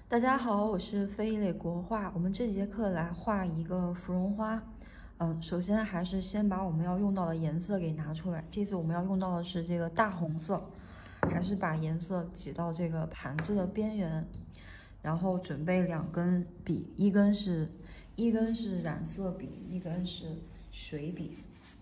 大家好，我是非遗类国画。我们这节课来画一个芙蓉花。首先还是先把我们要用到的颜色给拿出来。这次我们要用到的是这个大红色，还是把颜色挤到这个盘子的边缘，然后准备2根笔，一根是染色笔，一根是水笔，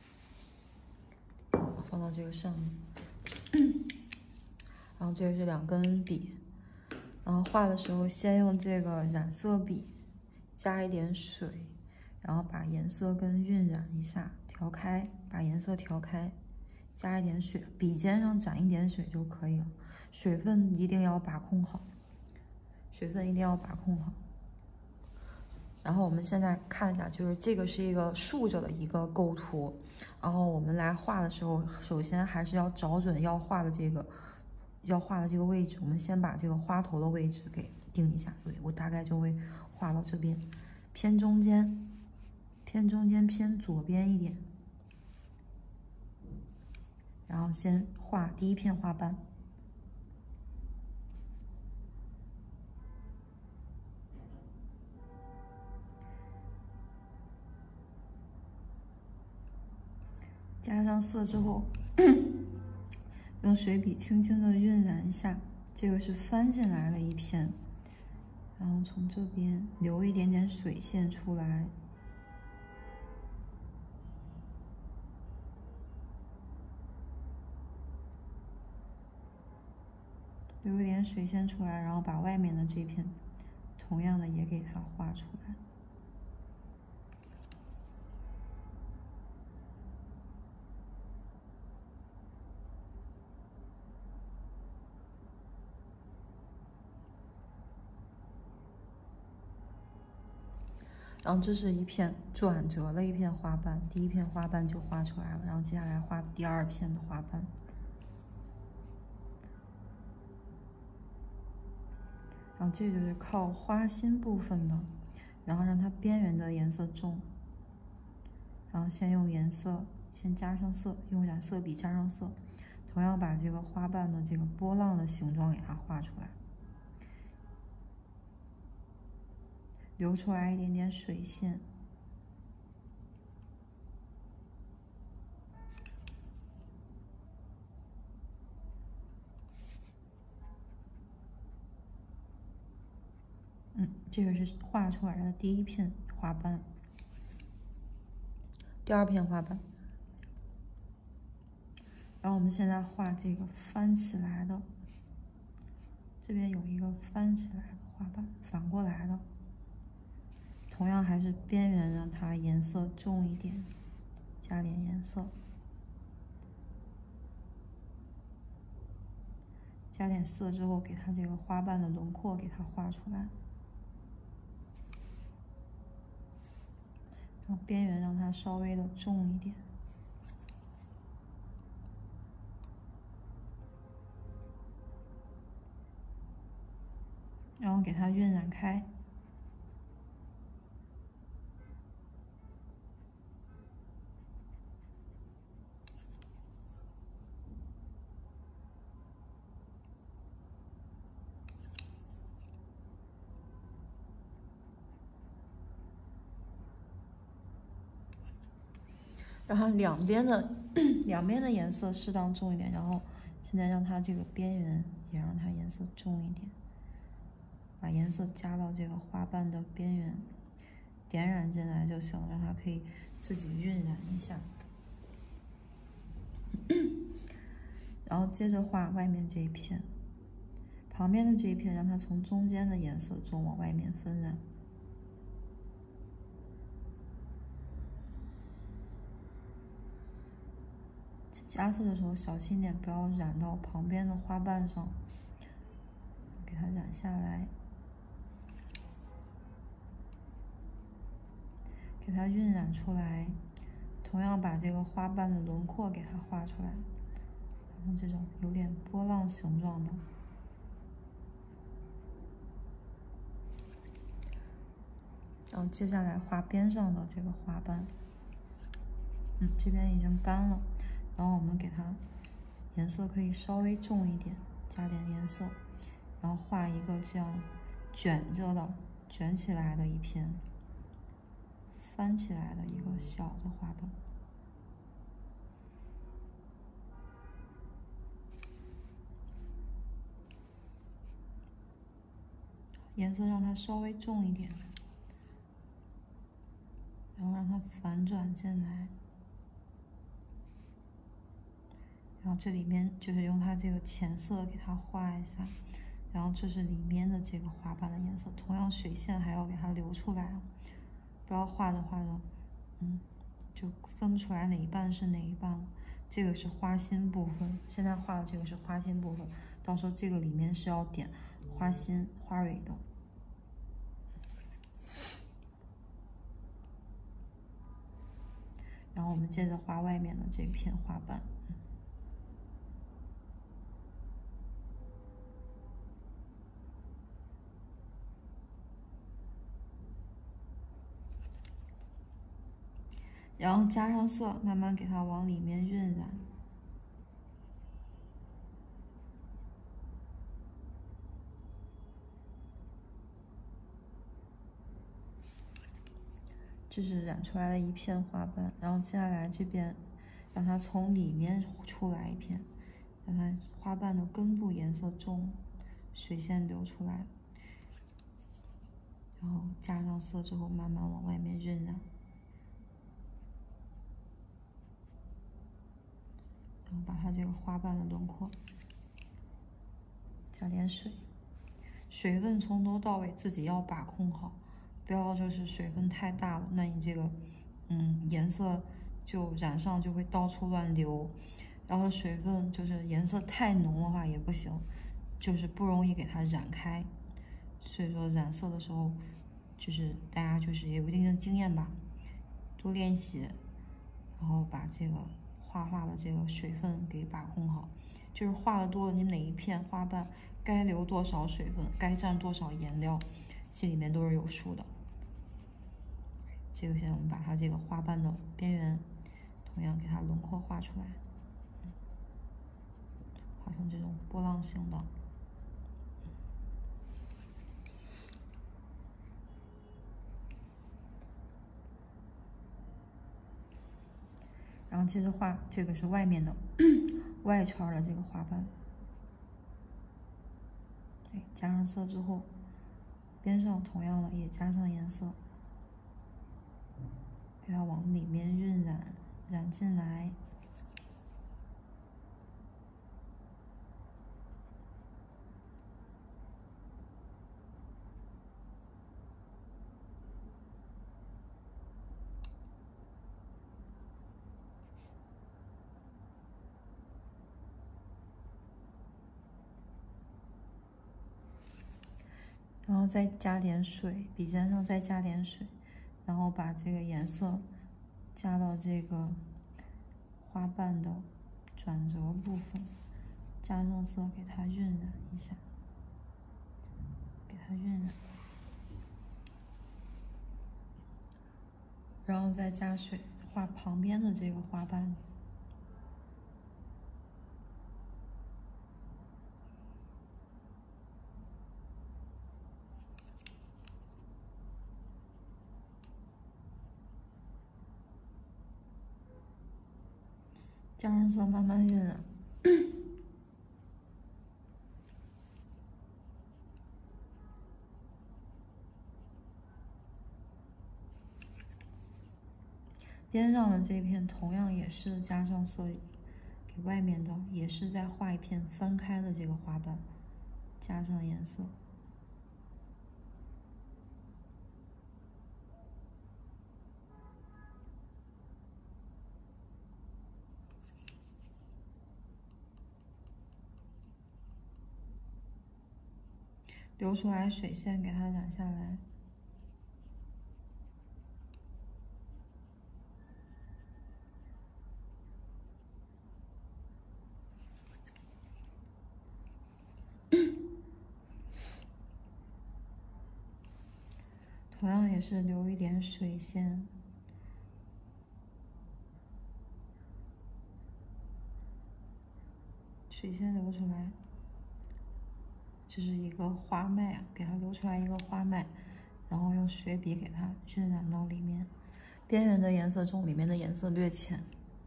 放到这个上面。然后这个是2根笔。然后画的时候，先用这个染色笔加一点水，然后把颜色跟晕染一下，调开，把颜色调开，加一点水，笔尖上沾一点水就可以了。水分一定要把控好，然后我们现在看一下，就是这个是一个竖着的一个构图，然后我们来画的时候，首先还是要找准要画的这个位置。我们先把这个花头的位置给定一下，对，我大概就会画到这边，偏中间，偏左边一点，然后先画第一片花瓣。加上色之后，用水笔轻轻的晕染一下。这个是翻进来的一片，然后从这边留一点点水线出来，留一点水线出来，然后把外面的这片同样的也给它画出来。然后这是一片转折的一片花瓣，第一片花瓣就画出来了。然后接下来画第2片的花瓣，然后这就是靠花心部分的，然后让它边缘的颜色重，然后先用颜色先加上色，用染色笔加上色，同样把这个花瓣的这个波浪的形状给它画出来。留出来一点点水线，这个是画出来的第1片花瓣，第2片花瓣。然后我们现在画这个翻起来的，这边有一个翻起来的花瓣，反过来的。同样还是边缘让它颜色重一点，加点颜色，加点色之后，给它这个花瓣的轮廓给它画出来，然后边缘让它稍微的重一点，然后给它晕染开。然后两边的颜色适当重一点，然后现在让它这个边缘也让它颜色重一点，把颜色加到这个花瓣的边缘，点染进来就行，让它可以自己晕染一下。然后接着画外面这一片，旁边的这一片让它从中间的颜色中往外面分染。加色的时候小心点，不要染到旁边的花瓣上，给它染下来，给它晕染出来。同样把这个花瓣的轮廓给它画出来，然后这种有点波浪形状的。然后接下来画边上的这个花瓣，这边已经干了。然后我们给它颜色可以稍微重一点，加点颜色，然后画一个这样卷着的、卷起来的一片，翻起来的一个小的花瓣。颜色让它稍微重一点，然后让它反转进来，然后这里面就是用它这个浅色给它画一下，然后这是里面的这个花瓣的颜色，同样水线还要给它留出来，不要画着画着，就分不出来哪一半是哪一半了。这个是花心部分，现在画的这个是花心部分，到时候这个里面是要点花心花蕊的。然后我们接着画外面的这片花瓣。然后加上色，慢慢给它往里面晕染。这是染出来的一片花瓣，然后接下来这边让它从里面出来一片，让它花瓣的根部颜色重，水线流出来，然后加上色之后，慢慢往外面晕染，然后把它这个花瓣的轮廓加点水，水分从头到尾自己要把控好，不要就是水分太大了，那你这个颜色就染上就会到处乱流，然后水分就是颜色太浓的话也不行，就是不容易给它染开。所以说染色的时候，就是大家就是也有一定的经验吧，多练习，然后把这个画的这个水分给把控好。就是画的多了，你哪一片花瓣该留多少水分，该蘸多少颜料，心里面都是有数的。这个现在我们把它这个花瓣的边缘，同样给它轮廓画出来，画成这种波浪形的。然后接着画，这个是外面的外圈的这个花瓣。加上色之后，边上同样的也加上颜色，给它往里面晕染，染进来。然后再加点水，笔尖上再加点水，然后把这个颜色加到这个花瓣的转折部分，加上色给它晕染一下，给它晕染，然后再加水画旁边的这个花瓣。加上色慢慢晕染。边上的这片同样也是加上色，给外面的也是再画一片翻开的这个花瓣，加上颜色。流出来水线给它染下来。同样也是留一点水线，水线流出来， 这是一个花脉啊，给它留出来一个花脉，然后用水笔给它晕染到里面，边缘的颜色重，里面的颜色略浅。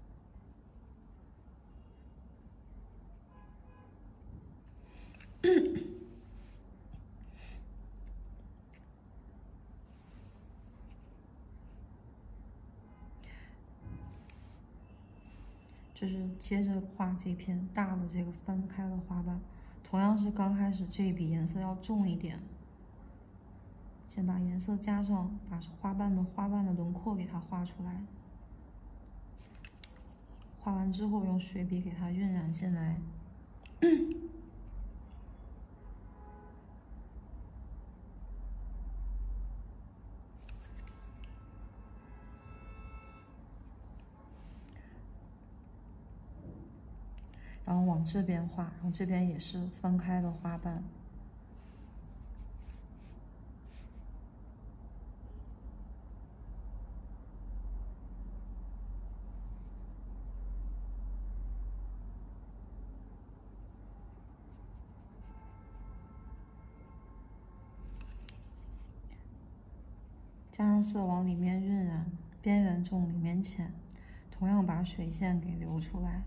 就是接着画这片大的这个翻开的花瓣，同样是刚开始这一笔颜色要重一点，先把颜色加上，把花瓣的轮廓给它画出来。画完之后用水笔给它晕染进来。然后往这边画，然后这边也是翻开的花瓣。加上色往里面晕染，边缘重，里面浅，同样把水线给留出来。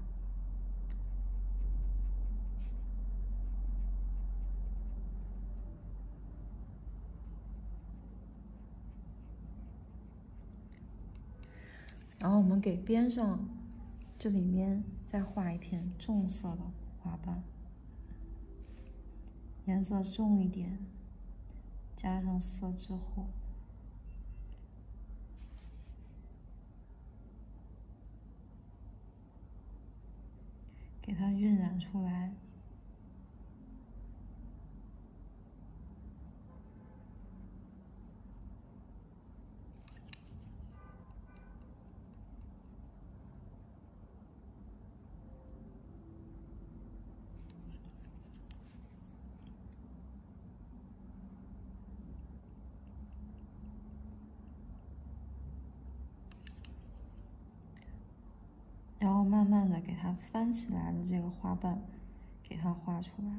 然后我们给边上这里面再画一片重色的花瓣，颜色重一点，加上色之后，给它晕染出来。然后慢慢的给它翻起来的这个花瓣，给它画出来。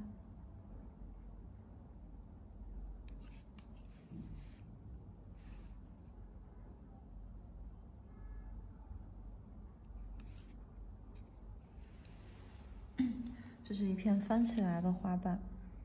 这是一片翻起来的花瓣。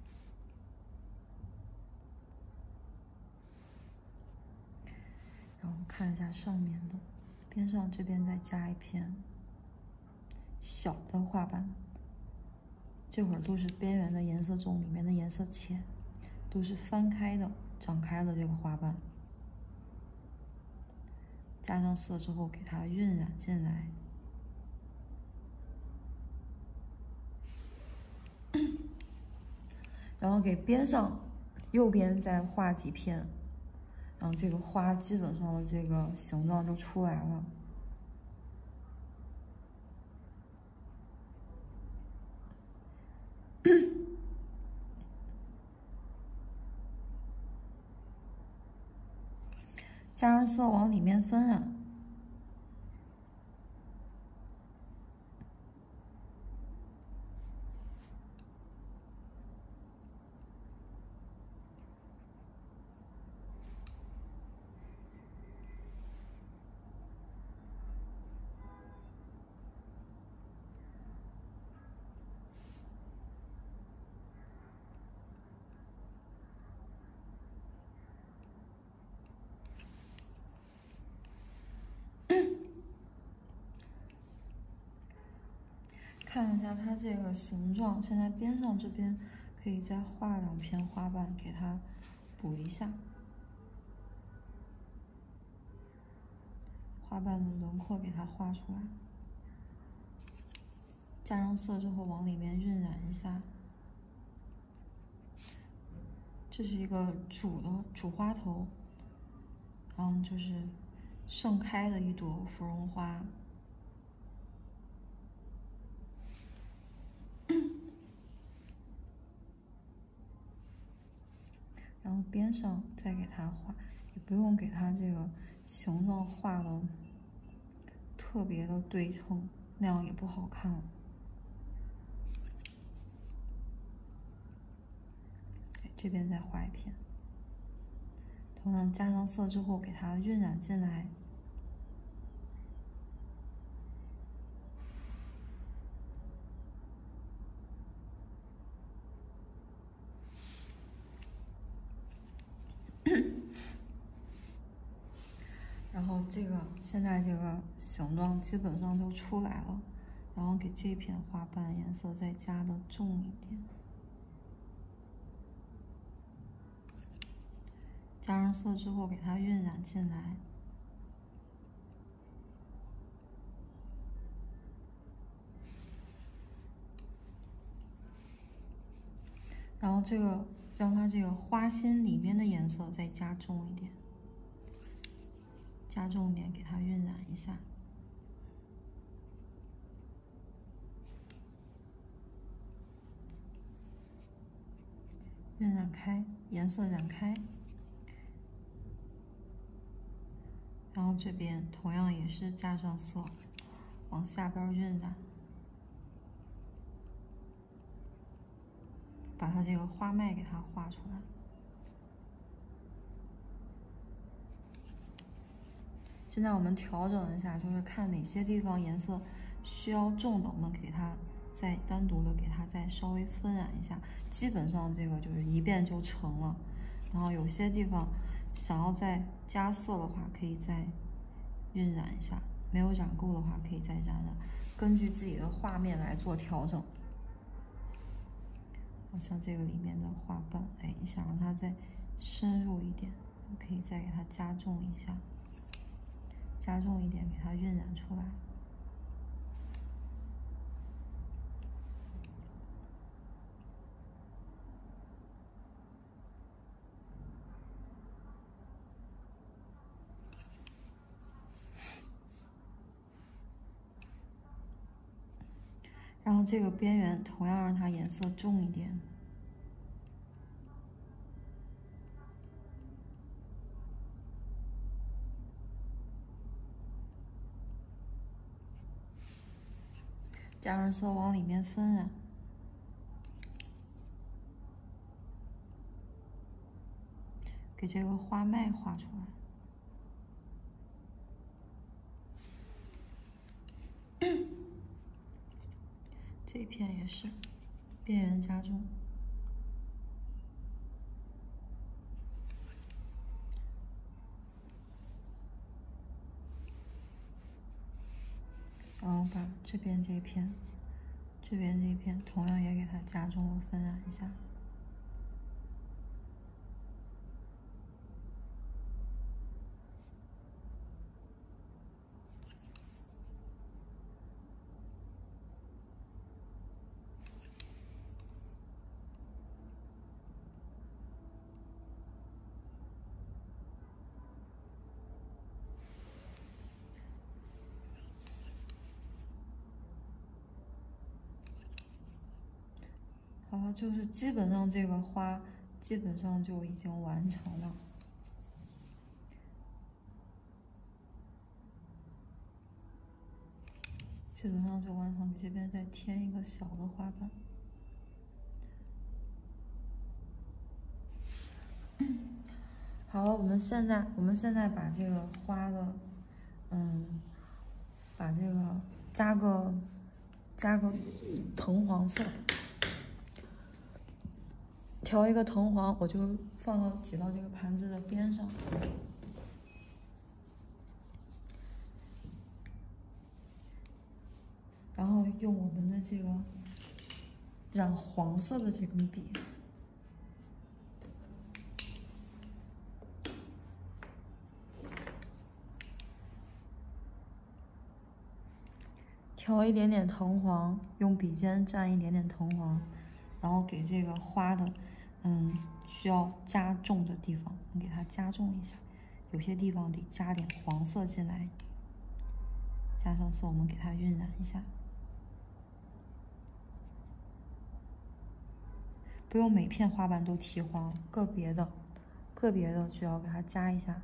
然后看一下上面的，边上这边再加一片小的花瓣。这会儿都是边缘的颜色重，里面的颜色浅，都是翻开的、长开的这个花瓣。加上色之后，给它晕染进来。然后给边上右边再画几片，然后这个花基本上的这个形状就出来了。加上色往里面分染。看一下它这个形状，现在边上这边可以再画两片花瓣，给它补一下。花瓣的轮廓给它画出来，加上色之后往里面晕染一下。这是一个主花头，然后就是盛开的一朵芙蓉花。然后边上再给它画，也不用给它这个形状画的特别的对称，那样也不好看。 这边再画一片，同样加上色之后，给它晕染进来。然后这个现在这个形状基本上就出来了，然后给这片花瓣颜色再加的重一点，加上色之后给它晕染进来。然后这个让它这个花心里面的颜色再加重一点，加重一点，给它晕染一下。晕染开，颜色染开，然后这边同样也是加上色，往下边晕染，把它这个花脉给它画出来。现在我们调整一下，就是看哪些地方颜色需要重的，我们给它再单独的给它再稍微分染一下。基本上这个就是一遍就成了。然后有些地方想要再加色的话，可以再晕染一下；没有染够的话，可以再染染，根据自己的画面来做调整。像这个里面的花瓣，哎，你想让它再深入一点，可以再给它加重一下。加重一点，给它晕染出来。然后这个边缘同样让它颜色重一点。加上色往里面分染，给这个花脉画出来。这一片也是边缘加重，然后把这边这一片同样也给它加重了分染一下。好了，就是基本上这个花基本上就已经完成了。基本上就完成，这边再添一个小的花瓣。好了，我们现在把这个花的，把这个加个藤黄色，调一个藤黄，我就挤到这个盘子的边上。然后用我们的这个染黄色的这根笔，调一点点藤黄，用笔尖蘸一点点藤黄，然后给这个花的，需要加重的地方，你给它加重一下，有些地方得加点黄色进来，加上色，我们给它晕染一下。不用每片花瓣都提黄，个别的需要给它加一下。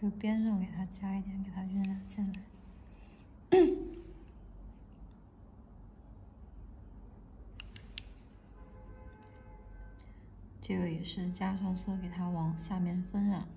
就边上给它加一点，给它晕染进来。这个也是加上色，给它往下面分染。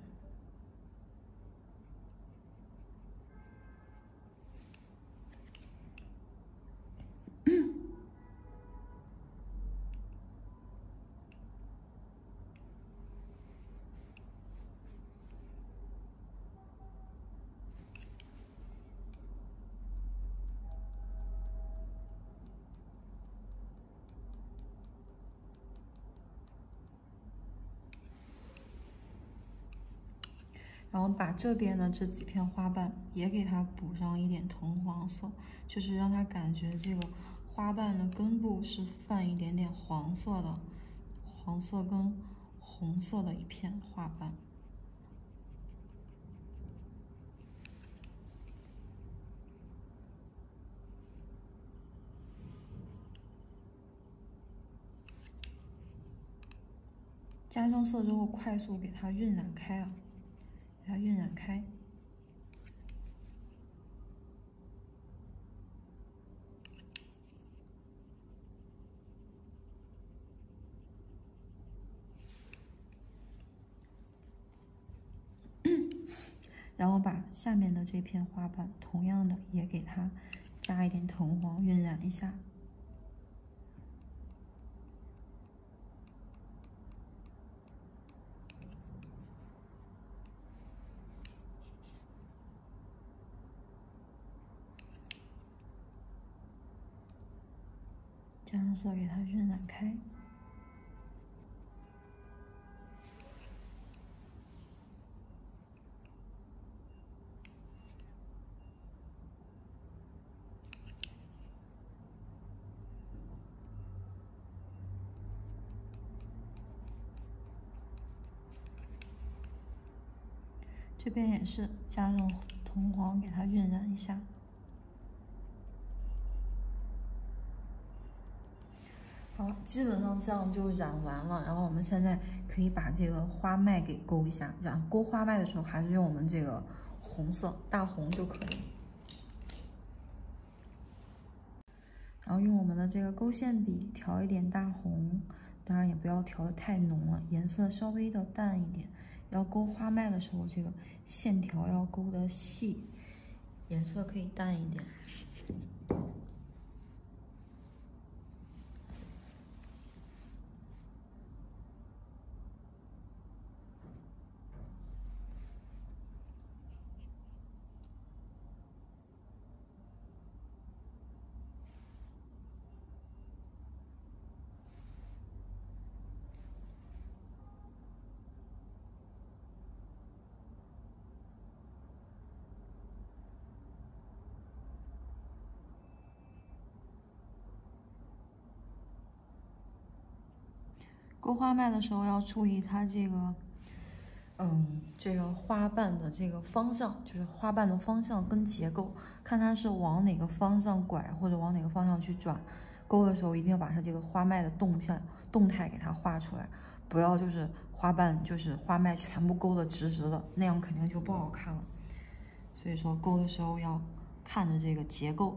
然后把这边的这几片花瓣也给它补上一点藤黄色，就是让它感觉这个花瓣的根部是泛一点点黄色的，黄色跟红色的一片花瓣。加上色之后，快速给它晕染开啊，给它晕染开。然后把下面的这片花瓣，同样的也给它加一点藤黄，晕染一下。加上色给它晕染开。这边也是加上藤黄，给它晕染一下。好，基本上这样就染完了。然后我们现在可以把这个花脉给勾一下。勾花脉的时候，还是用我们这个红色大红就可以。然后用我们的这个勾线笔调一点大红，当然也不要调的太浓了，颜色稍微的淡一点。要勾花脉的时候，这个线条要勾的细，颜色可以淡一点。勾花脉的时候要注意它这个，这个花瓣的这个方向，就是花瓣的方向跟结构，看它是往哪个方向拐或者往哪个方向去转。勾的时候一定要把它这个花脉的动态给它画出来，不要就是花瓣就是花脉全部勾的直直的，那样肯定就不好看了。所以说勾的时候要看着这个结构，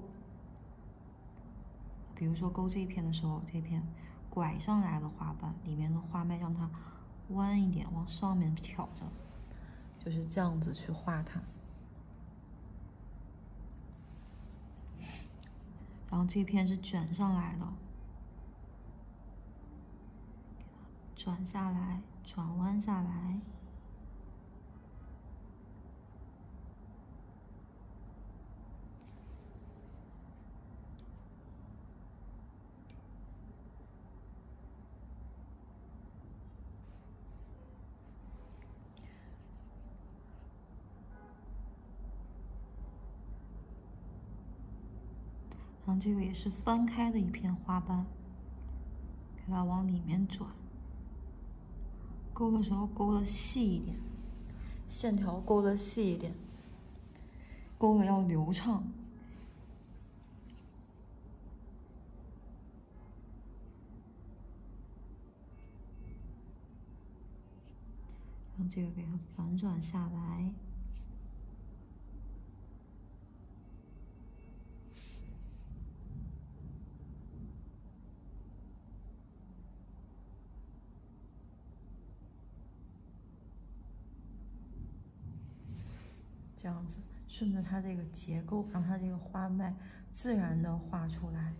比如说勾这一片的时候，这片拐上来的花瓣里面的花脉让它弯一点，往上面挑着，就是这样子去画它。然后这片是卷上来的，转下来，转弯下来。然后这个也是翻开的一片花瓣，给它往里面转。勾的时候勾的细一点，线条勾的细一点，勾的要流畅。然后这个给它反转下来。 这样子顺着它这个结构，让它这个花脉自然的画出来。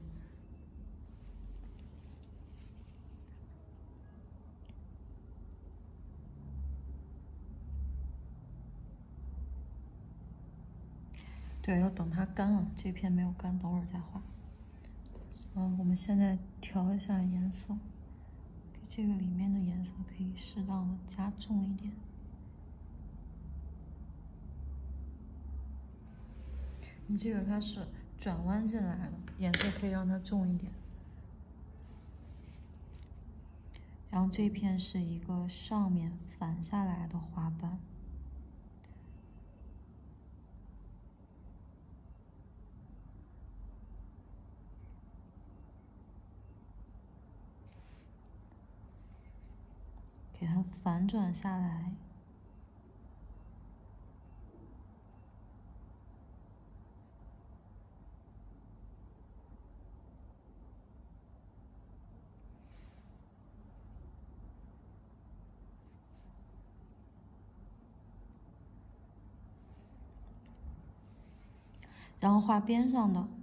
对，要等它干了，这片没有干，等会儿再画。我们现在调一下颜色，给这个里面的颜色可以适当的加重一点。你这个它是转弯进来的，颜色可以让它重一点。然后这片是一个上面反下来的花瓣。给它反转下来，然后画边上的。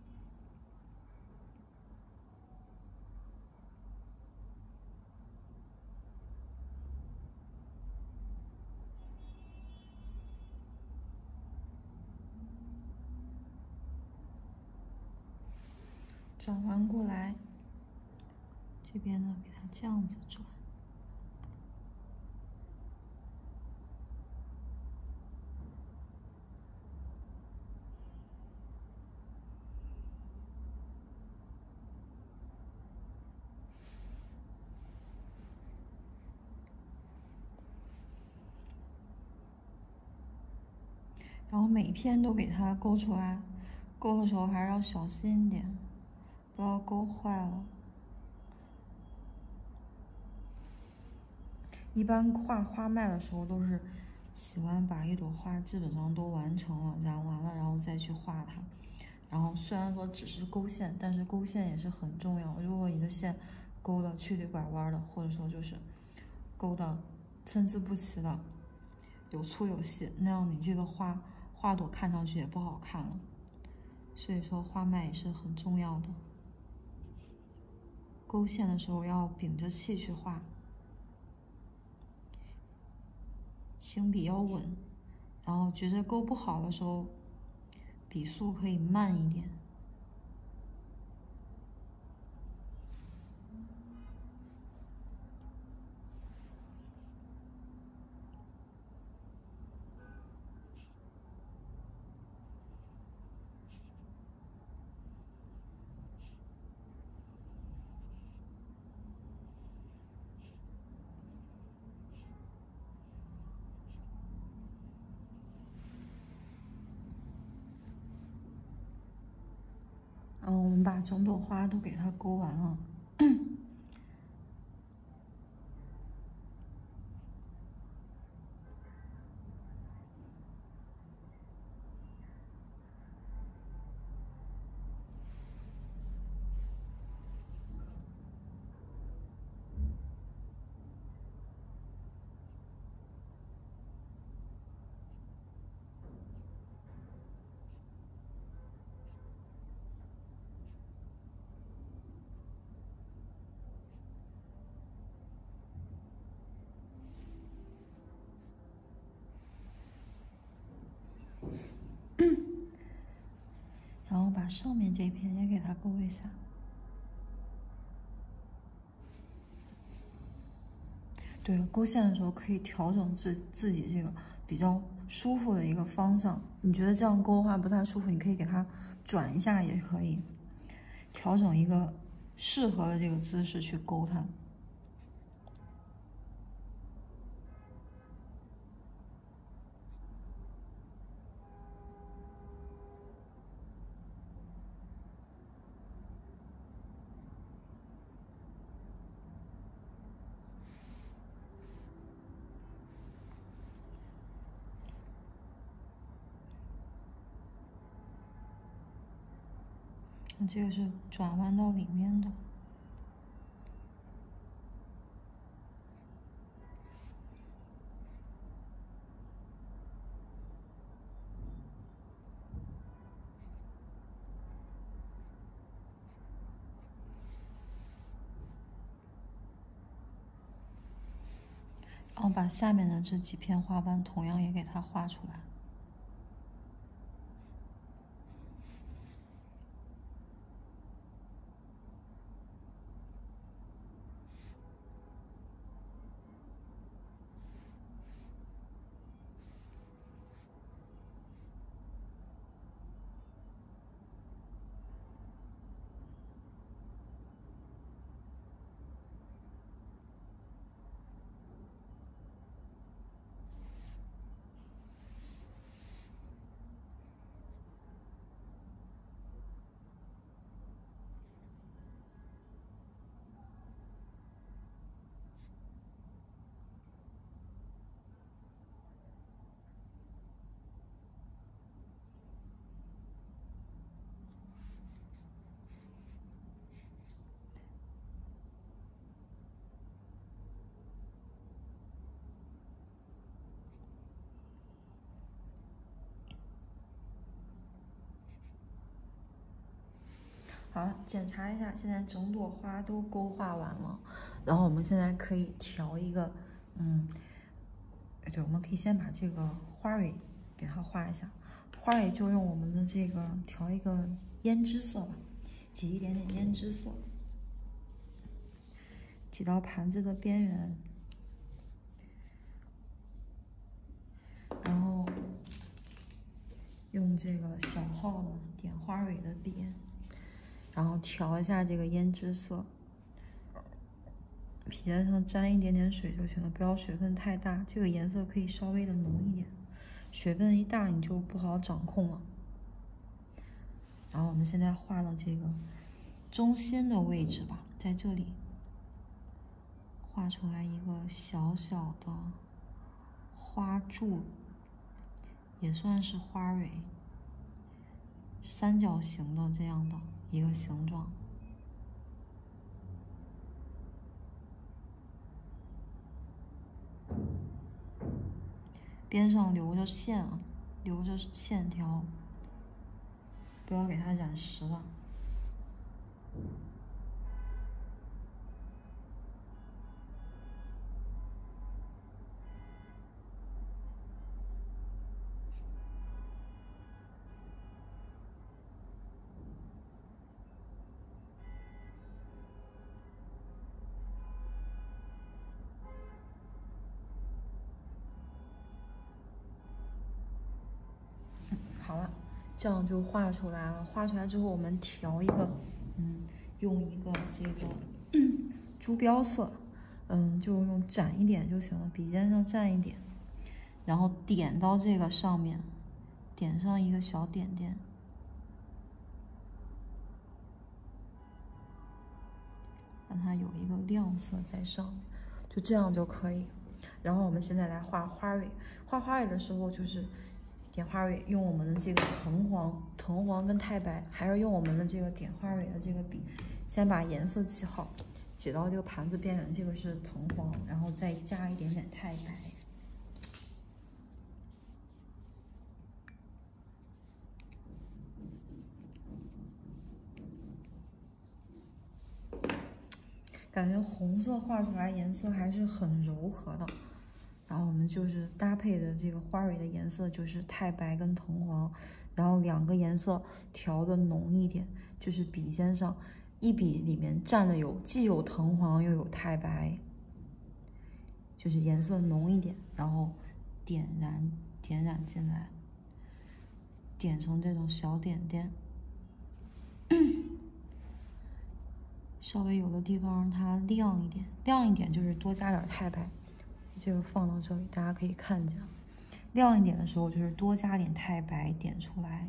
转弯过来，这边呢给它这样子转，然后每一片都给它勾出来，勾的时候还是要小心一点，不要勾坏了。一般画花脉的时候都是喜欢把一朵花基本上都完成了，染完了，然后再去画它。然后虽然说只是勾线，但是勾线也是很重要。如果你的线勾的曲里拐弯的，或者说就是勾的参差不齐的，有粗有细，那样你这个花朵看上去也不好看了。所以说花脉也是很重要的。勾线的时候要屏着气去画。行笔要稳，然后觉得勾不好的时候，笔速可以慢一点。我们把整朵花都给它勾完了。然后把上面这片也给它勾一下。对，勾线的时候可以调整自己这个比较舒服的一个方向。你觉得这样勾的话不太舒服，你可以给它转一下，也可以调整一个适合的这个姿势去勾它。这个是转弯到里面的。 后把下面的这几片花瓣同样也给它画出来。好了，检查一下，现在整朵花都勾画完了，然后我们现在可以调一个，对，我们可以先把这个花蕊给它画一下，花蕊就用我们的这个调一个胭脂色吧，挤一点点胭脂色，挤到盘子的边缘，然后用这个小号的点花蕊的笔。然后调一下这个胭脂色，笔尖上沾一点点水就行了，不要水分太大。这个颜色可以稍微的浓一点，水分一大你就不好掌控了。然后我们现在画到这个中心的位置吧，在这里画出来一个小小的花柱，也算是花蕊，三角形的这样的一个形状。边上留着线啊，留着线条，不要给它染实了。好了，这样就画出来了。画出来之后，我们调一个，用一个这个朱标色，就用沾一点就行了，笔尖上沾一点，然后点到这个上面，点上一个小点点，让它有一个亮色在上面，就这样就可以。然后我们现在来画花蕊，画花蕊的时候就是点花蕊，用我们的这个藤黄跟太白，还是用我们的这个点花蕊的这个笔，先把颜色挤好，挤到这个盘子边缘，这个是藤黄，然后再加一点点太白。感觉红色画出来颜色还是很柔和的，然后我们就是搭配的这个花蕊的颜色就是太白跟藤黄，然后两个颜色调的浓一点，就是笔尖上一笔里面占了既有藤黄又有太白，就是颜色浓一点，然后点染进来，点成这种小点点。稍微有的地方让它亮一点，亮一点就是多加点太白。这个放到这里，大家可以看见，亮一点的时候就是多加点太白点出来，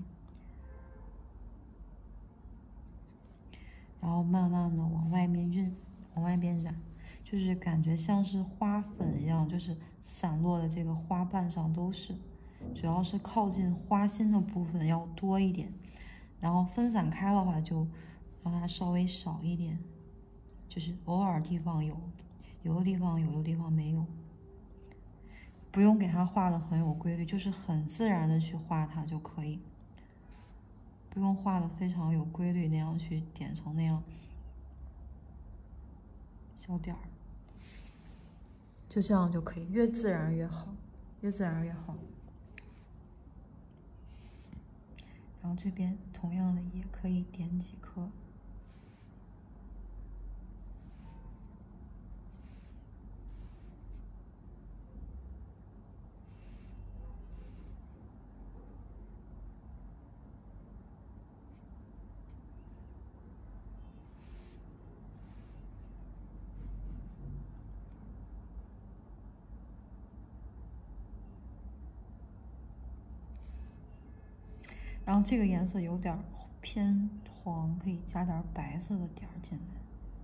然后慢慢的往外面晕，往外边染，就是感觉像是花粉一样，就是散落的这个花瓣上都是，主要是靠近花心的部分要多一点，然后分散开的话就让它稍微少一点，就是偶尔地方有，有的地方有，有的地方没有。不用给它画的很有规律，就是很自然的去画它就可以，不用画的非常有规律，那样去点成那样小点儿， 就这样就可以，越自然越好，越自然越好。然后这边同样的也可以点几颗。然后这个颜色有点偏黄，可以加点白色的点儿进来。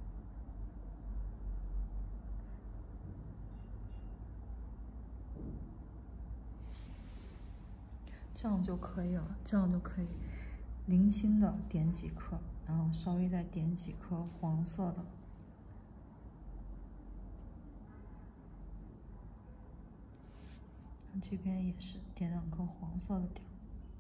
这样就可以了，这样就可以零星的点几颗，然后稍微再点几颗黄色的。这边也是点2颗黄色的点儿。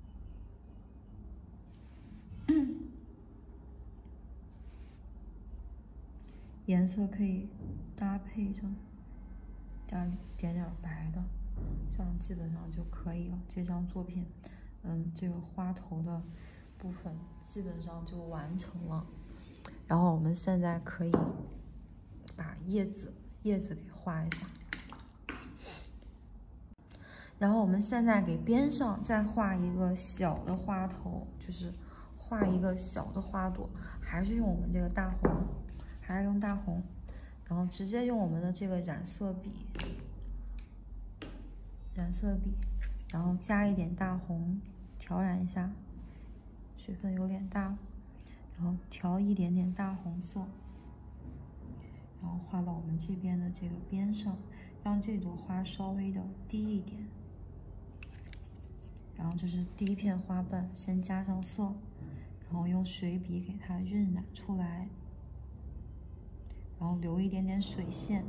颜色可以搭配着点点白的，这样基本上就可以了。这张作品，这个花头的部分基本上就完成了。然后我们现在可以把叶子给画一下。然后我们现在给边上再画一个小的花头，就是画一个小的花朵，还是用我们这个大红，还是用大红，然后直接用我们的这个染色笔，然后加一点大红，调染一下，水分有点大，然后调一点点大红色，然后画到我们这边的这个边上，让这朵花稍微的低一点。然后这是第一片花瓣，先加上色，然后用水笔给它晕染出来，然后留一点点水线，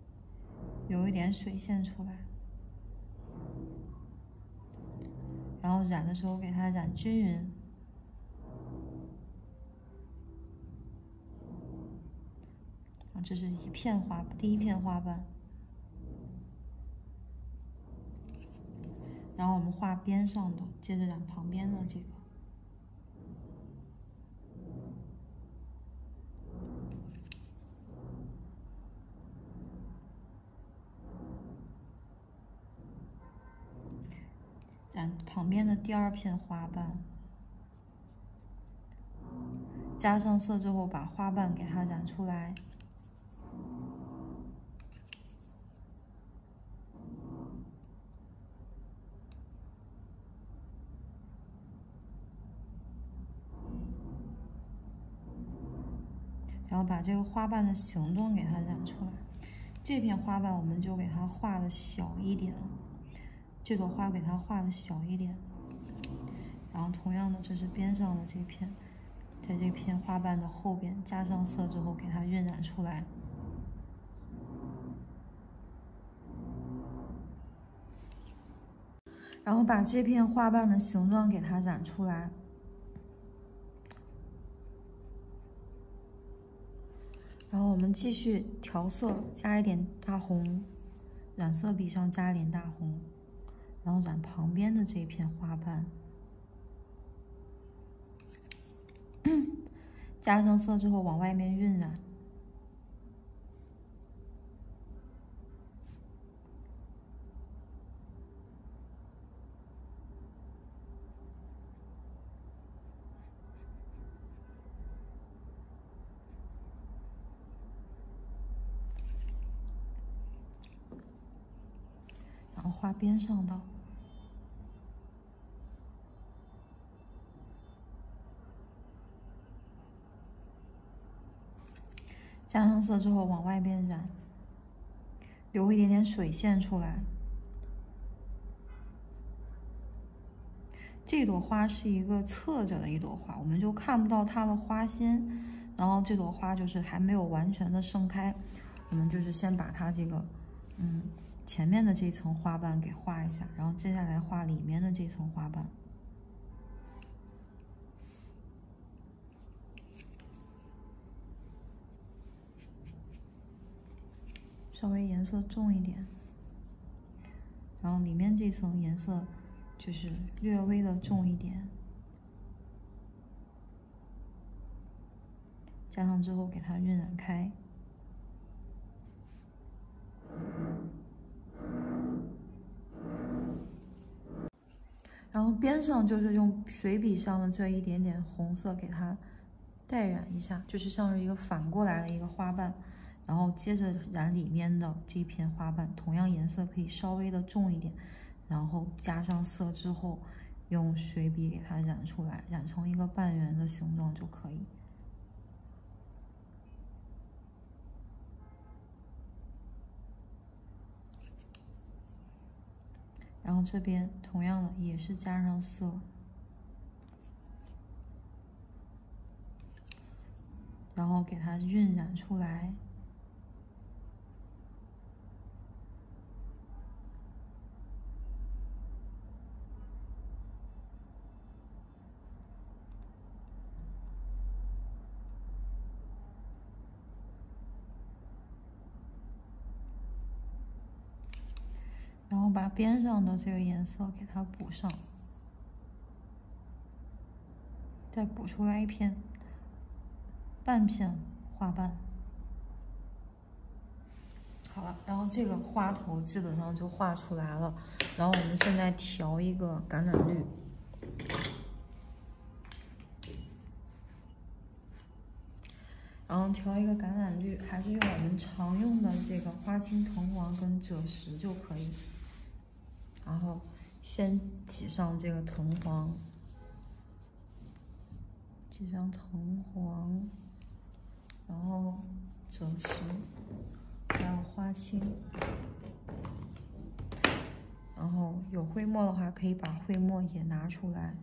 出来，然后染的时候给它染均匀。啊，这是第一片花瓣，然后我们画边上的，接着染旁边的这个。染旁边的第2片花瓣，加上色之后，把花瓣给它染出来。然后把这个花瓣的形状给它染出来。这片花瓣我们就给它画的小一点，这朵花给它画的小一点。然后同样的，这是边上的这片，在这片花瓣的后边加上色之后，给它晕染出来。然后把这片花瓣的形状给它染出来。然后我们继续调色，加一点大红，染色笔上加一点大红，然后染旁边的这片花瓣，加上色之后往外面晕染。然后画边上的，加上色之后往外边染，留一点点水线出来。这朵花是一个侧着的一朵花，我们就看不到它的花心，然后这朵花就是还没有完全的盛开，我们就是先把它这个，前面的这层花瓣给画一下，然后接下来画里面的这层花瓣。 稍微颜色重一点，然后里面这层颜色就是略微的重一点，加上之后给它晕染开。然后边上就是用水笔上的这一点点红色给它带染一下，就是像是一个反过来的一个花瓣，然后接着染里面的这片花瓣，同样颜色可以稍微的重一点，然后加上色之后，用水笔给它染出来，染成一个半圆的形状就可以。然后这边同样的也是加上色，然后给它晕染出来。然后把边上的这个颜色给它补上，再补出来一片半片花瓣。好了，然后这个花头基本上就画出来了。然后我们现在调一个橄榄绿，然后调一个橄榄绿，还是用我们常用的这个花青藤黄跟赭石就可以。然后先挤上这个藤黄，挤上藤黄，然后赭石，还有花青。然后有灰墨的话，可以把灰墨也拿出来。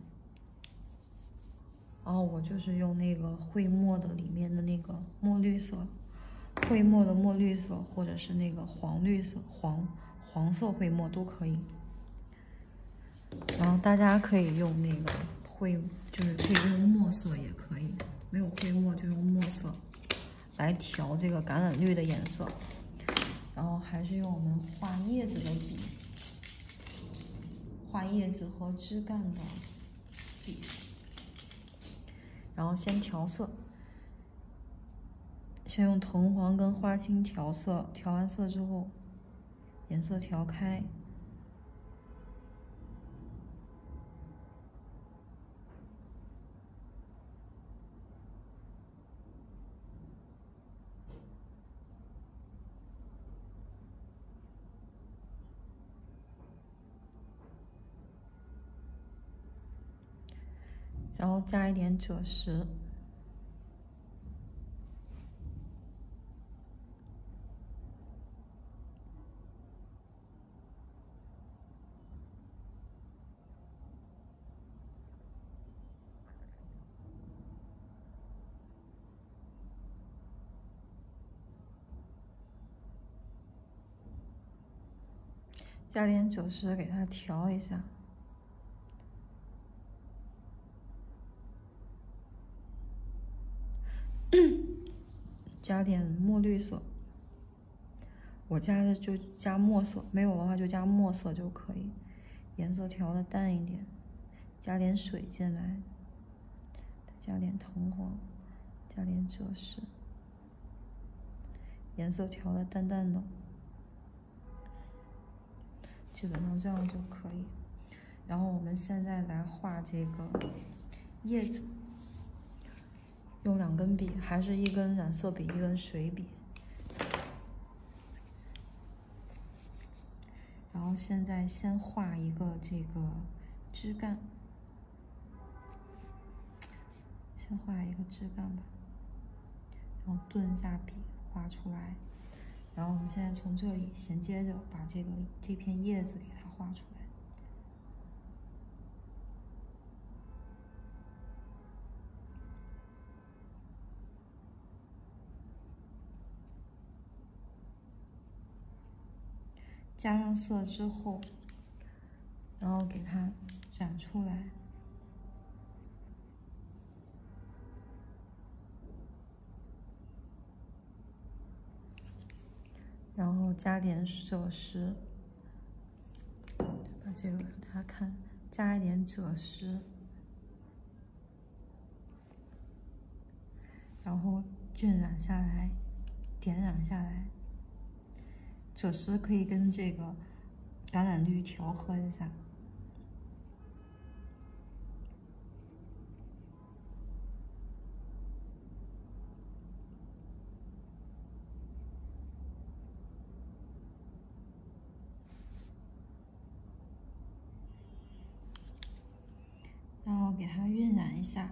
然后我就是用那个绘墨的里面的那个墨绿色，绘墨的墨绿色，或者是那个黄绿色、黄色绘墨都可以。然后大家可以用那个就是可以用墨色也可以，没有绘墨就用墨色来调这个橄榄绿的颜色。然后还是用我们画叶子的笔，画叶子和枝干的笔。然后先调色，先用藤黄跟花青调色，调完色之后，颜色调开。然后加一点赭石，加点赭石给它调一下。加点墨绿色，我加的就加墨色，没有的话就加墨色就可以，颜色调的淡一点，加点水进来，加点藤黄，加点赭石，颜色调的淡淡的，基本上这样就可以。然后我们现在来画这个叶子。用2根笔，还是1根染色笔，1根水笔。然后现在先画一个这个枝干，先画一个枝干吧，然后顿一下笔画出来。然后我们现在从这里衔接着把这片叶子给它画出来。加上色之后，然后给它染出来， 然后加点赭石，把这个给大家看，加一点赭石，然后晕染下来，点染下来。赭石可以跟这个橄榄绿调和一下。然后给它晕染一下，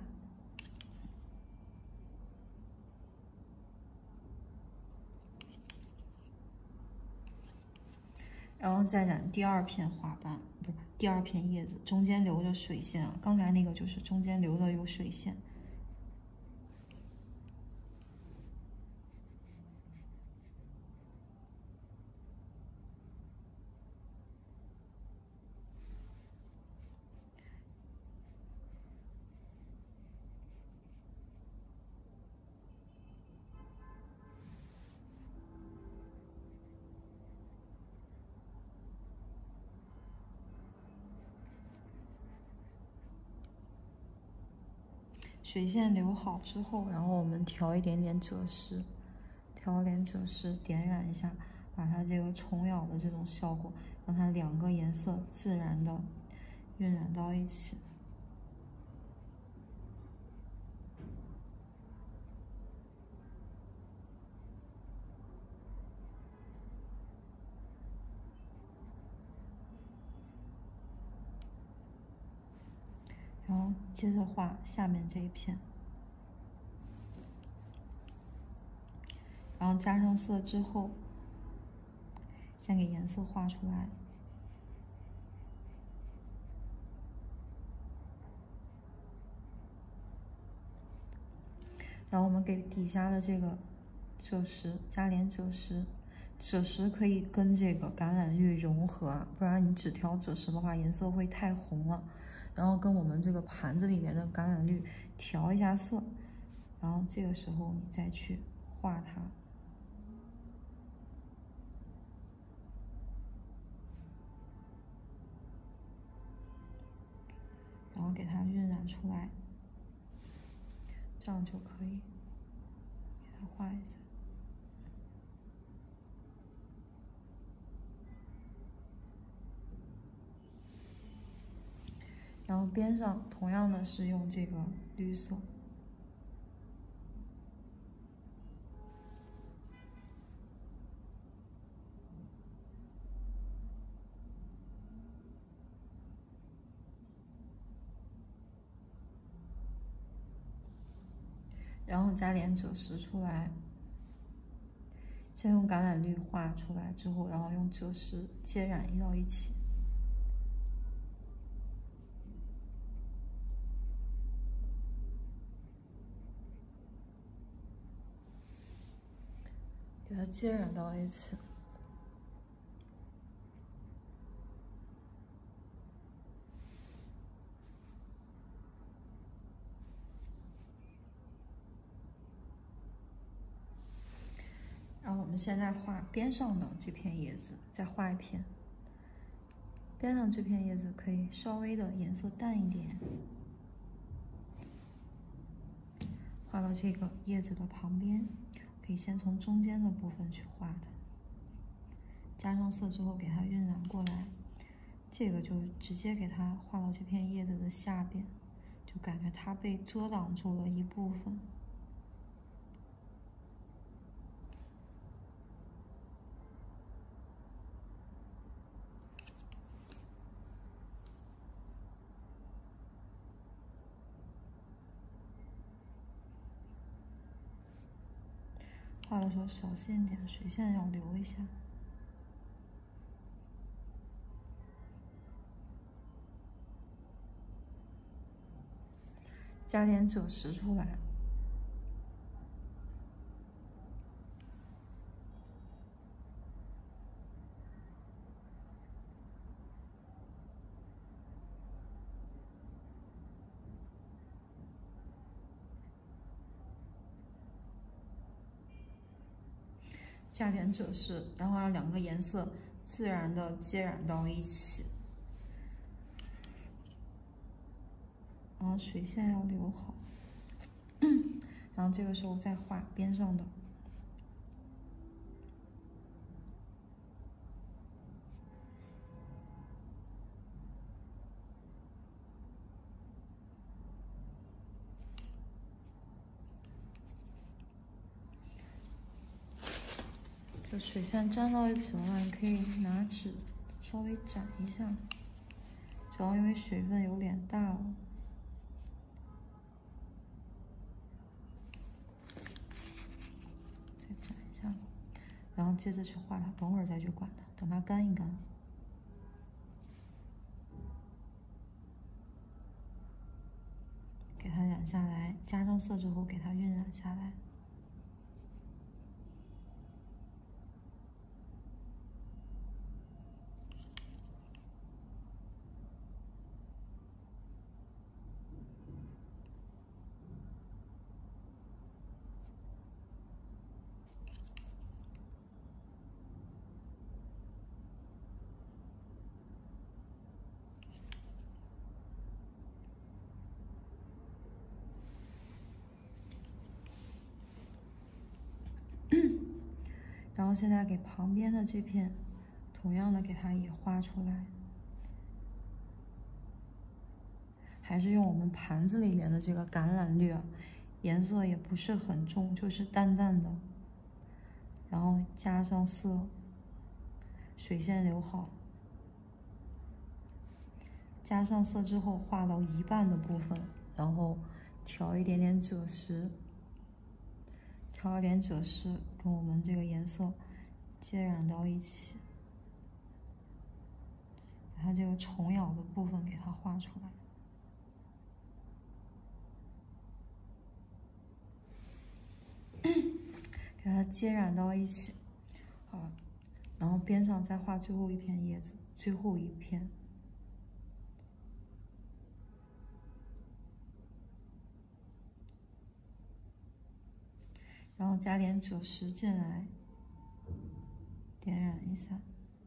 然后再染第二片花瓣，不是第二片叶子，中间留着水线啊。刚才那个就是中间留的有水线。水线留好之后，然后我们调一点点赭石，调点赭石点染一下，把它这个虫咬的这种效果，让它两个颜色自然的晕染到一起。然后接着画下面这一片，然后加上色之后，先给颜色画出来，然后我们给底下的这个赭石加点赭石，赭石可以跟这个橄榄绿融合啊，不然你只调赭石的话，颜色会太红了。然后跟我们这个盘子里面的橄榄绿调一下色，然后这个时候你再去画它，然后给它晕染出来，这样就可以给它画一下。然后边上同样的是用这个绿色，然后加点赭石出来，先用橄榄绿画出来之后，然后用赭石接染到一起。给它接染到一起。然后我们现在画边上的这片叶子，再画一片。边上这片叶子可以稍微的颜色淡一点，画到这个叶子的旁边，可以先从中间的部分去画的。加上色之后，给它晕染过来，这个就直接给它画到这片叶子的下边，就感觉它被遮挡住了一部分。画的时候小心点，水线要留一下。加点赭石出来。 加点赭石，然后让两个颜色自然的接染到一起。然后水线要留好，然后这个时候再画边上的。这水线粘到一起的话，你可以拿纸稍微展一下，主要因为水分有点大了。再展一下，然后接着去画它，等会儿再去管它，等它干一干。给它染下来，加上色之后给它晕染下来。然后现在给旁边的这片，同样的给它也画出来，还是用我们盘子里面的这个橄榄绿，颜色也不是很重，就是淡淡的，然后加上色，水线留好，加上色之后画到一半的部分，然后调一点点赭石。调一点赭石跟我们这个颜色接染到一起，把它这个虫咬的部分给它画出来，给它接染到一起。好，然后边上再画最后一片叶子，最后一片。然后加点赭石进来，点染一下。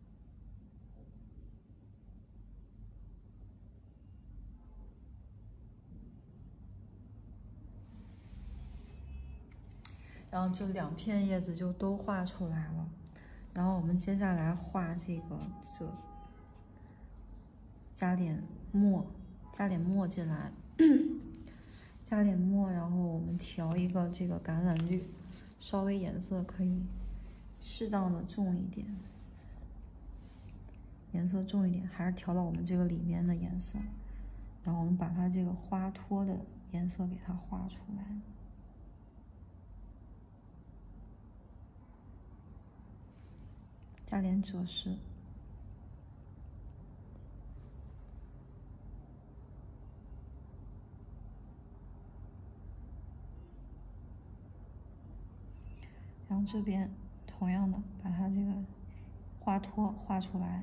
然后这两片叶子就都画出来了。然后我们接下来画这个，加点墨，加点墨进来，加点墨，然后我们调一个这个橄榄绿，稍微颜色可以适当的重一点，颜色重一点，还是调到我们这个里面的颜色。然后我们把它这个花托的颜色给它画出来，加点赭石。然后这边同样的把它这个花托画出来，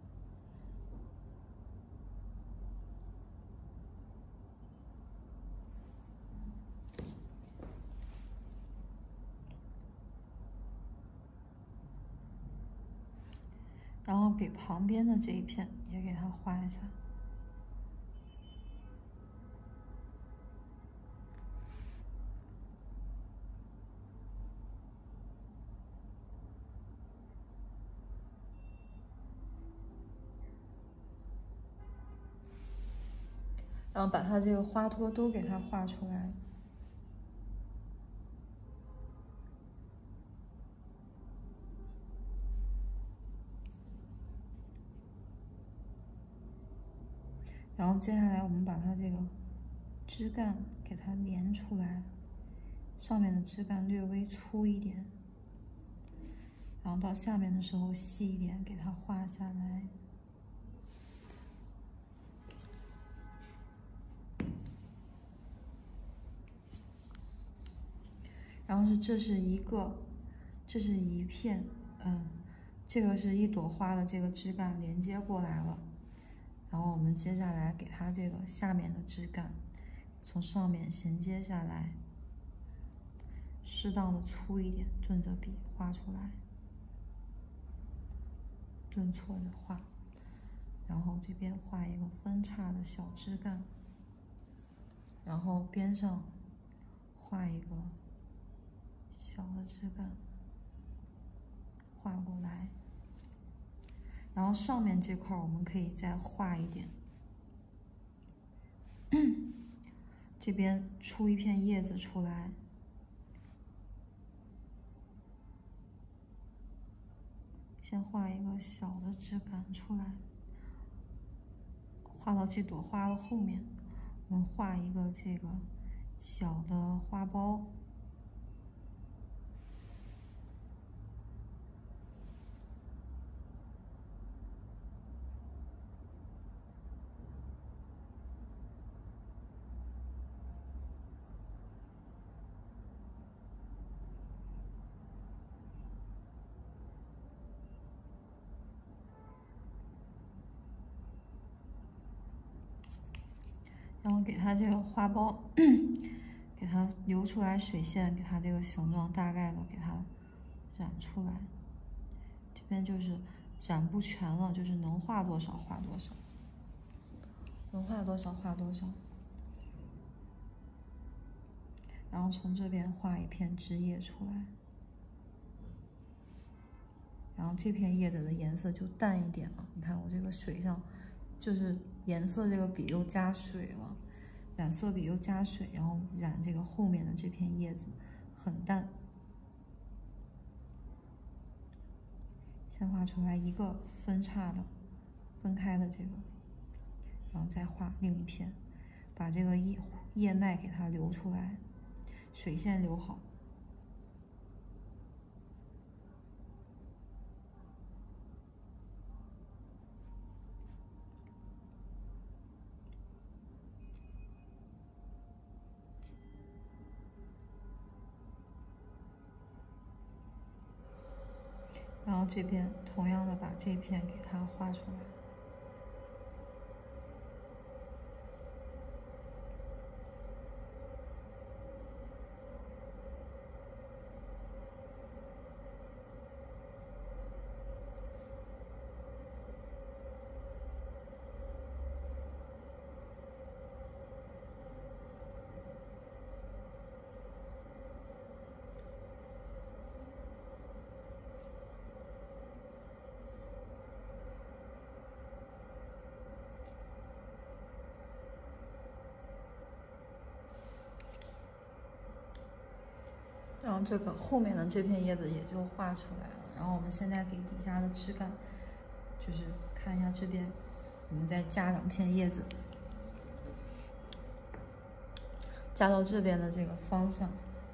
然后给旁边的这一片也给它画一下。然后把它这个花托都给它画出来。然后接下来我们把它这个枝干给它连出来，上面的枝干略微粗一点，然后到下面的时候细一点，给它画下来。然后这是一片，这个是一朵花的这个枝干连接过来了。然后我们接下来给它这个下面的枝干，从上面衔接下来，适当的粗一点，顿着笔画出来。 顿挫的画，然后这边画一个分叉的小枝干，然后边上画一个小的枝干，画过来，然后上面这块我们可以再画一点，这边出一片叶子出来。先画一个小的枝干出来，画到这朵花的后面，我们画一个这个小的花苞。然后给它这个花苞，给它留出来水线，给它这个形状大概的给它染出来。这边就是染不全了，就是能画多少画多少，能画多少画多少。然后从这边画一片枝叶出来，然后这片叶子的颜色就淡一点了。你看我这个水上，就是颜色这个笔又加水了，染色笔又加水，然后染这个后面的这片叶子很淡。先画出来一个分叉的、分开的这个，然后再画另一片，把这个叶脉给它留出来，水线留好。然后这边同样的把这片给它画出来。然后这个后面的这片叶子也就画出来了。然后我们现在给底下的枝干，就是看一下这边，我们再加2片叶子，加到这边的这个方向。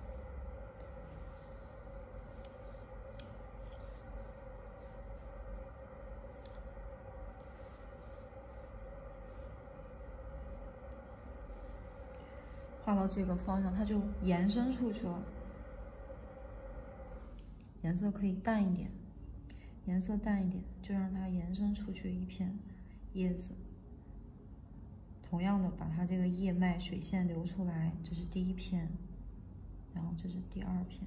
画到这个方向，它就延伸出去了。颜色可以淡一点，颜色淡一点，就让它延伸出去一片叶子。同样的，把它这个叶脉水线留出来，这是第一片，然后这是第2片，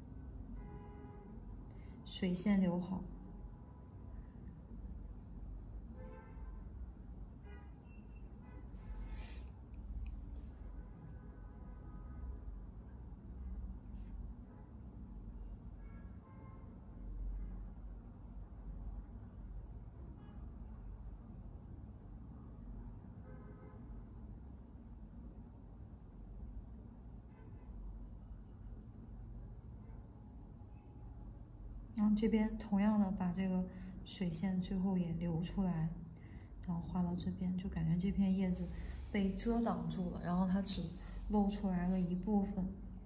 水线留好。然后这边同样的把这个水线最后也留出来，然后画到这边，就感觉这片叶子被遮挡住了，然后它只露出来了一部分。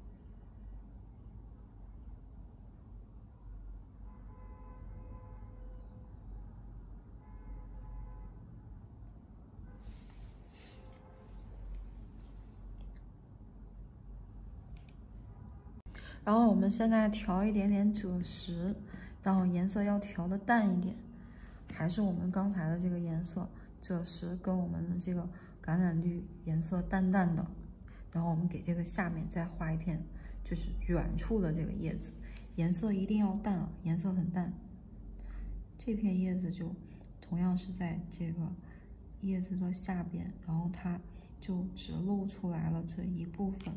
然后我们现在调一点点赭石，然后颜色要调的淡一点，还是我们刚才的这个颜色，赭石跟我们的这个橄榄绿颜色淡淡的。然后我们给这个下面再画一片，就是远处的这个叶子，颜色一定要淡啊，颜色很淡。 这片叶子就同样是在这个叶子的下边，然后它就只露出来了这一部分。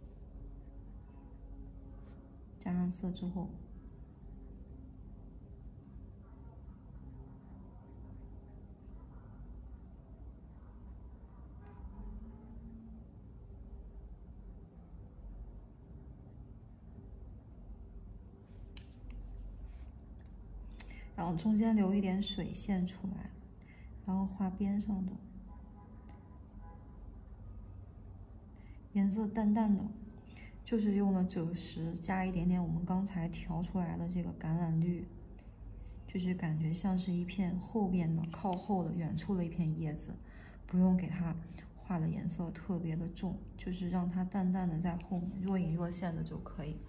加上色之后，然后中间留一点水线出来，然后画边上的，颜色淡淡的，就是用了赭石加一点点我们刚才调出来的这个橄榄绿，就是感觉像是一片后边的靠后的远处的一片叶子，不用给它画的颜色特别的重，就是让它淡淡的在后面若隐若现的就可以。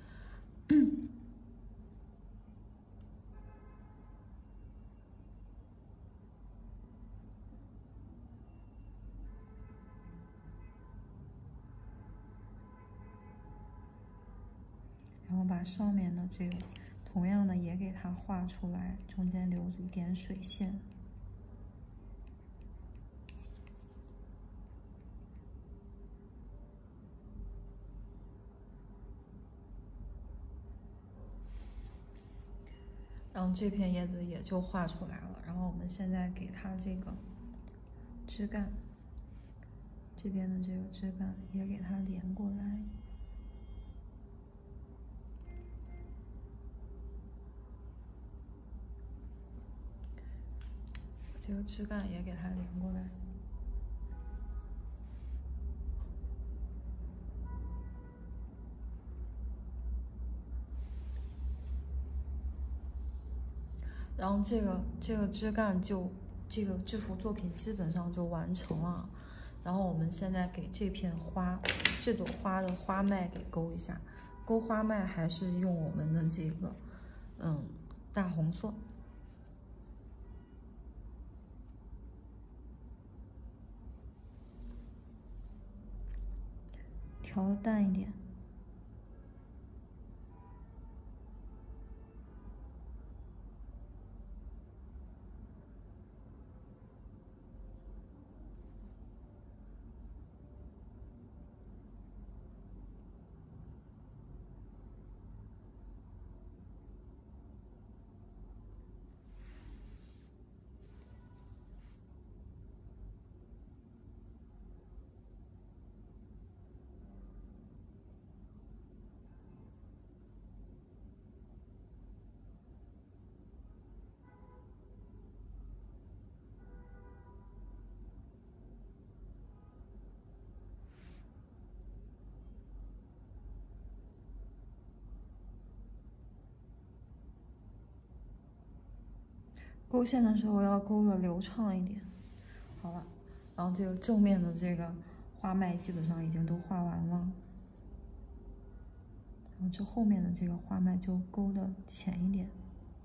然后把上面的这个同样的也给它画出来，中间留一点水线。然后这片叶子也就画出来了。然后我们现在给它这个枝干，这边的这个枝干也给它连过来。这个枝干也给它连过来。然后这个枝干就这幅作品基本上就完成了。然后我们现在给这片花，这朵花的花脉给勾一下，勾花脉还是用我们的这个大红色。调的淡一点。勾线的时候要勾的流畅一点。好了，然后这个正面的这个花脉基本上已经都画完了，然后这后面的这个花脉就勾的浅一点，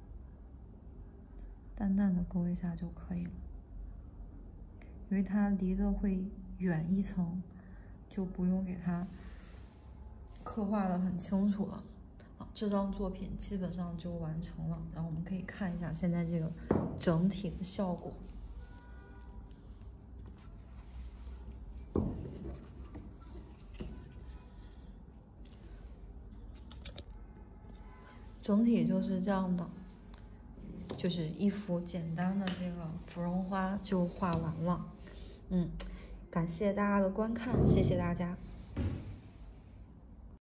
淡淡的勾一下就可以了。因为它离得会远一层，就不用给它刻画的很清楚了。这张作品基本上就完成了，然后我们可以看一下现在这个整体的效果。整体就是这样的，就是一幅简单的这个芙蓉花就画完了。感谢大家的观看，谢谢大家。